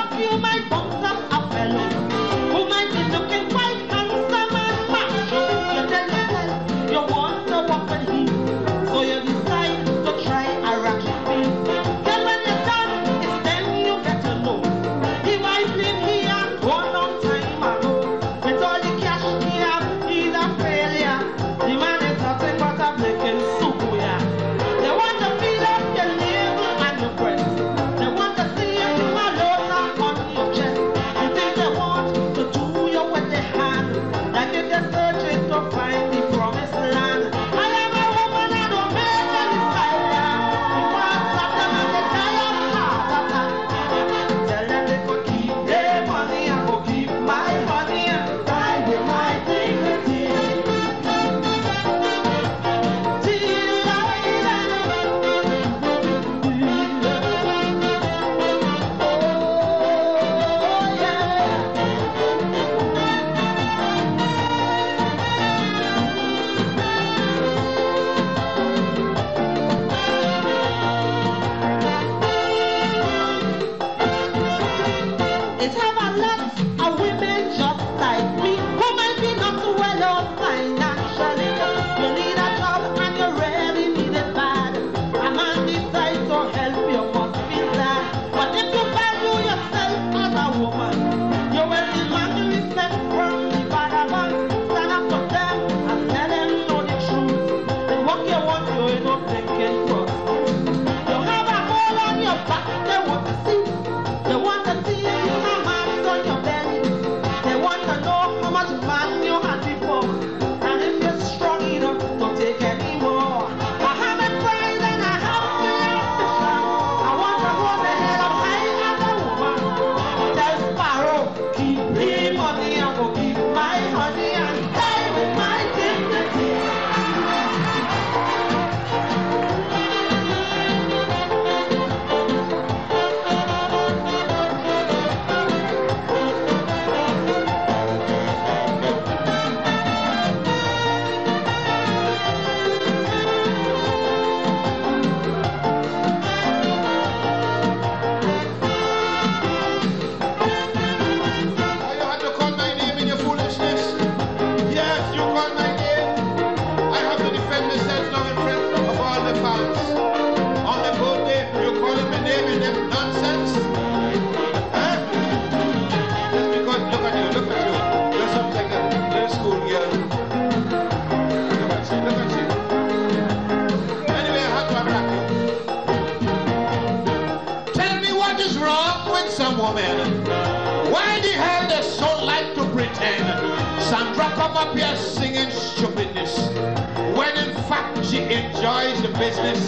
woman. Why the hell they so like to pretend Sandra come up here singing stupidness when in fact she enjoys the business?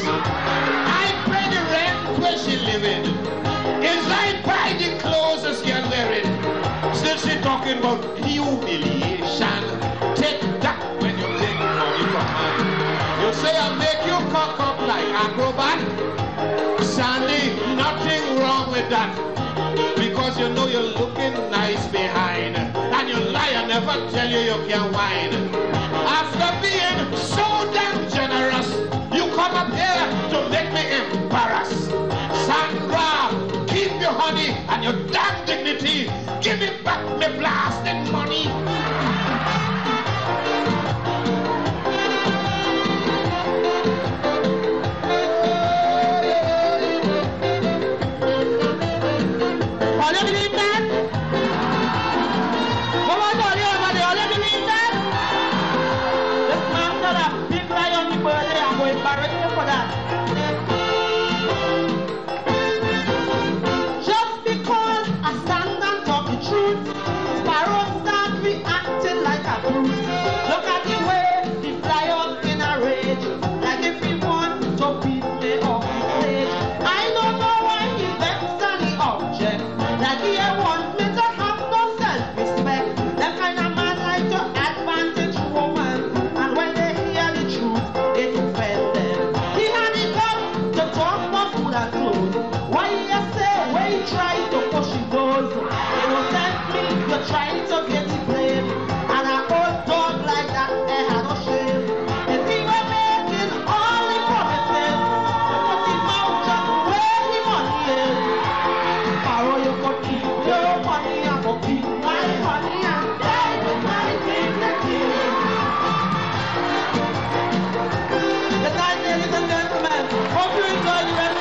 I pay the rent where she living. Is I buy the clothes this girl wearing? Still she talking about humiliation. Take that when you take money from her. You say I make you cock up like acrobat. Sandy, nothing wrong with that. Because you know you're looking nice behind. And you lie and never tell you can whine. After being so damn generous, you come up here to make me embarrassed. Sandra, keep your honey and your damn dignity. Give me back my blasted money. All you believe that? Come on, all you believe that? This man got a big lie on the birthday. I'm going to embarrass you for that. Just because I stand and talk the truth, Sparrow start reacting like a brute. Look at the way he fly up in a rage, like if he want to beat me off the stage. I don't know why he vexed on the object. Like he want me to have no self-respect. That kind of man like to advantage woman. And when they hear the truth, it offends them. He had it up to talk for food and clothes. Why you say, when he try to push his nose? Innocent me, you try